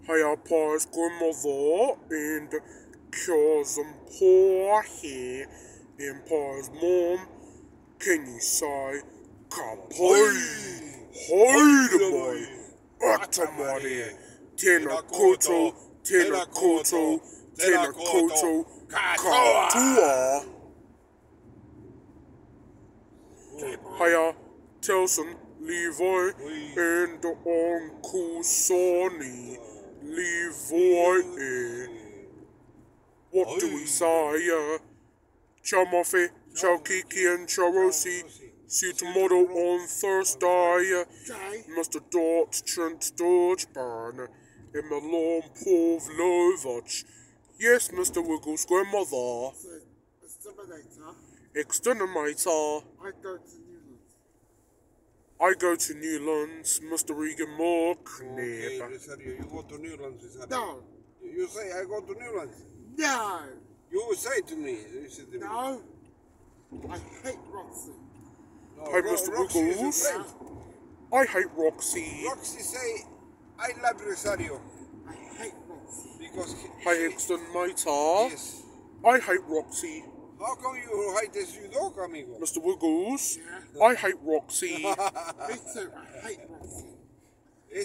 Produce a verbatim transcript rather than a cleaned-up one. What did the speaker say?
Hiya, Pa's grandmother and cousin Pahe and Pa's mom. Can you say Kapai? Haidamai, Atamari, Tena Koto, Tena Koto, Tena Koto, Katua. Hiya, Telson, Levi, and Uncle Sonny, Levi. What do we say? Uh, ciao, Muffy, ciao, Kiki, and ciao, Rosie. See you tomorrow on Thursday. Mister Dot, Trent Sturgeburn, and Malone Pavlovich. Yes, Mister Wiggles' grandmother. Exterminator. I go to Newlands. I go to Newlands, Mister Regan Mark. Okay, Rosario, you go to Newlands, Rosario. No. You say I go to Newlands? No. You say to me. You say to no. Me. I hate Roxy. No, Hi, Ro Mister Roxy Wiggles. I hate Roxy. Roxy say, I love Rosario. I hate Roxy. Because he, Hi, Exterminator. Yes. I hate Roxy. How come you hate this you dog, amigo? Mister Wiggles. Yeah. I hate Roxy. Me too. I hate Roxy.